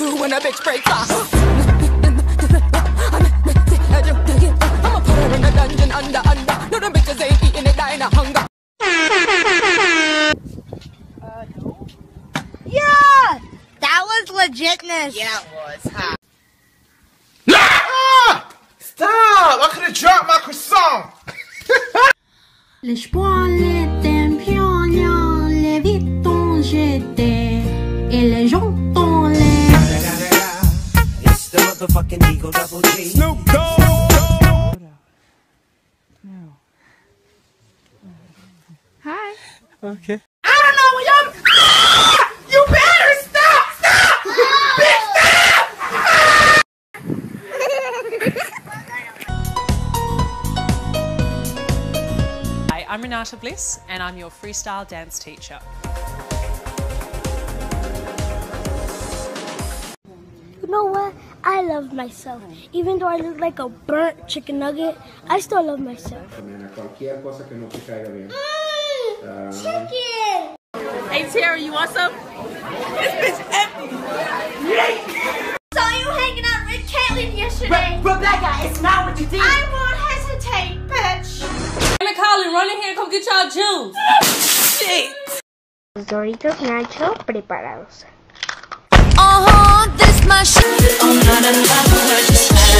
true when a bitch breaks off. I'ma put her in a dungeon under. No, the bitches ain't eating it, dying of hunger. No. Yeah! That was legitness. Yeah, it was, huh? Ah! Stop! I could have dropped my croissant! Les poils étaient pignons, les vitons j'étais, et les gens dans les... It's the motherfucking Eagle Double G. Snoop Dogg! No. Hi. Okay. I don't know what y'all... Ah! You better stop! Stop! Bitch, stop! Hi, I'm Renata Bliss and I'm your freestyle dance teacher. You know what? I love myself. Even though I look like a burnt chicken nugget, I still love myself. Chicken! Hey, Tara, you want some? This bitch empty. Saw you hanging out with Caitlin yesterday. Rebecca, it's not what you think. I won't hesitate, bitch. Hey, Colin, run in here and come get y'all juice. Shit. Los Doritos Nacho preparados. This my shit.